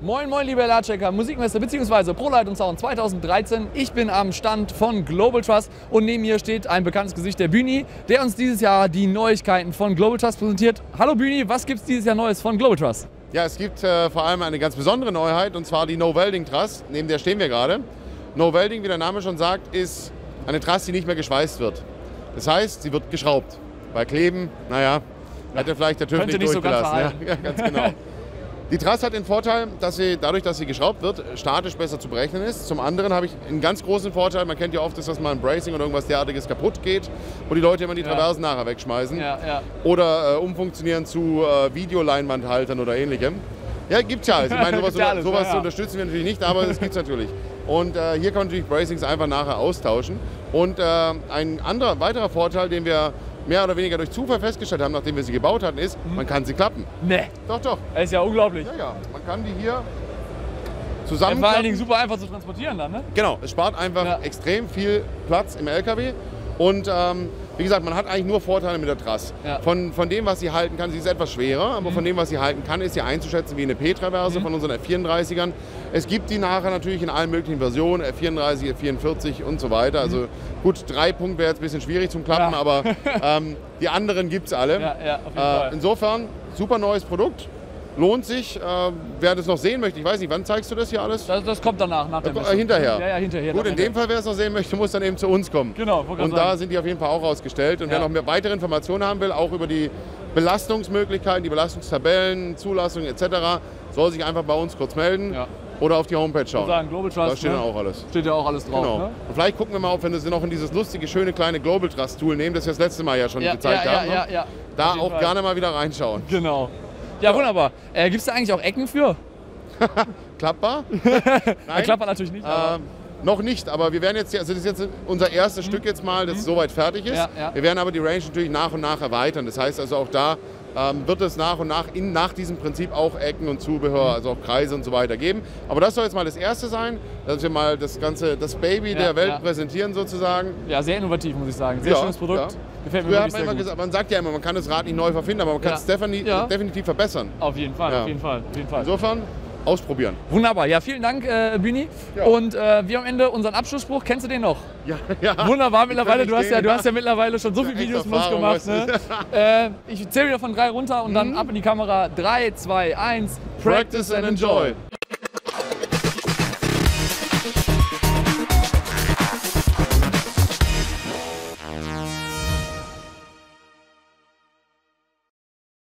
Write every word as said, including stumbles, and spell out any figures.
Moin moin liebe L A-Checker, Musikmesse bzw. ProLight und Sound zweitausenddreizehn. Ich bin am Stand von Global Trust und neben mir steht ein bekanntes Gesicht, der Bühni, der uns dieses Jahr die Neuigkeiten von Global Trust präsentiert. Hallo Bühni, was gibt es dieses Jahr Neues von Global Trust? Ja, es gibt äh, vor allem eine ganz besondere Neuheit, und zwar die No-Welding-Truss. Neben der stehen wir gerade. No-Welding, wie der Name schon sagt, ist eine Truss, die nicht mehr geschweißt wird. Das heißt, sie wird geschraubt. Bei Kleben, naja, ja, hätte vielleicht der TÜV könnte nicht nicht durchgelassen. So ganz, ja, ganz genau. Die Truss hat den Vorteil, dass sie dadurch, dass sie geschraubt wird, statisch besser zu berechnen ist. Zum anderen habe ich einen ganz großen Vorteil, man kennt ja oft, dass mal ein Bracing oder irgendwas derartiges kaputt geht, wo die Leute immer die Traversen ja. nachher wegschmeißen. Ja, ja. Oder äh, umfunktionieren zu äh, Videoleinwandhaltern oder ähnlichem. Ja, gibt's ja. Also, ich meine, sowas, alles, sowas ja, ja. unterstützen wir natürlich nicht, aber es gibt's natürlich. Und äh, hier kann man natürlich Bracings einfach nachher austauschen. Und äh, ein anderer, weiterer Vorteil, den wir mehr oder weniger durch Zufall festgestellt haben, nachdem wir sie gebaut hatten, ist, mhm. man kann sie klappen. Nee. Doch, doch. Das ist ja unglaublich. Ja, ja. Man kann die hier zusammen. Ja, vor allen Dingen super einfach zu transportieren dann, ne? Genau. Es spart einfach ja. extrem viel Platz im L K W. Und ähm, wie gesagt, man hat eigentlich nur Vorteile mit der Truss. Ja. Von, von dem, was sie halten kann, sie ist etwas schwerer, aber mhm. von dem, was sie halten kann, ist sie einzuschätzen wie eine P-Traverse mhm. von unseren F vierunddreißigern. Es gibt die nachher natürlich in allen möglichen Versionen, F vierunddreißig, F vierundvierzig und so weiter. Also mhm. gut, drei Punkt wäre jetzt ein bisschen schwierig zum Klappen, ja. aber ähm, die anderen gibt es alle. Ja, ja, auf jeden äh, Fall. Insofern, super neues Produkt. Lohnt sich. Äh, wer das noch sehen möchte, ich weiß nicht, wann zeigst du das hier alles? Das, das kommt danach, nach der Messe. Äh, hinterher? Ja, ja, hinterher. Gut, in dem Fall, wer es noch sehen möchte, muss dann eben zu uns kommen. Genau, und da sagen. sind die auf jeden Fall auch ausgestellt. Und ja. wer noch mehr weitere Informationen haben will, auch über die Belastungsmöglichkeiten, die Belastungstabellen, Zulassung et cetera, soll sich einfach bei uns kurz melden. Ja. Oder auf die Homepage schauen. Sagen, Global Trust, da steht ne? dann auch alles. Steht ja auch alles drauf. Genau. Ne? Und vielleicht gucken wir mal, ob wir noch in dieses lustige, schöne, kleine Global Trust Tool nehmen, das wir das letzte Mal ja schon ja, gezeigt ja, haben. Ja, ja, ja. Da auch Fall. gerne mal wieder reinschauen. Genau. Ja, ja. wunderbar. Äh, Gibt es da eigentlich auch Ecken für? Klappbar? Nein. Klappbar natürlich nicht. Ähm, noch nicht, aber wir werden jetzt, also das ist jetzt unser erstes mhm. Stück jetzt mal, das mhm. soweit fertig ist. Ja, ja. Wir werden aber die Range natürlich nach und nach erweitern. Das heißt also auch da ähm, wird es nach und nach in, nach diesem Prinzip auch Ecken und Zubehör, also auch Kreise und so weiter geben. Aber das soll jetzt mal das erste sein, dass wir mal das ganze, das Baby ja, der Welt ja. präsentieren sozusagen. Ja, sehr innovativ, muss ich sagen. Sehr ja, schönes Produkt. Ja. Gefällt mir Früher wirklich hat man, sehr immer gut. gesagt, man sagt ja immer, man kann das Rad nicht neu verfinden, aber man kann es ja. definitiv, ja. definitiv verbessern. Auf jeden Fall, ja. auf jeden Fall, auf jeden Fall. Insofern ausprobieren. Wunderbar, ja, vielen Dank, äh, Bühni. Ja. Und äh, wir am Ende unseren Abschlussspruch, kennst du den noch? Ja, ja. Wunderbar, mittlerweile, du hast, ja, du hast ja mittlerweile schon so viele Videos mit uns gemacht. Ne? äh, ich zähle wieder von drei runter und dann mhm. ab in die Kamera. drei, zwei, eins, Practice and enjoy.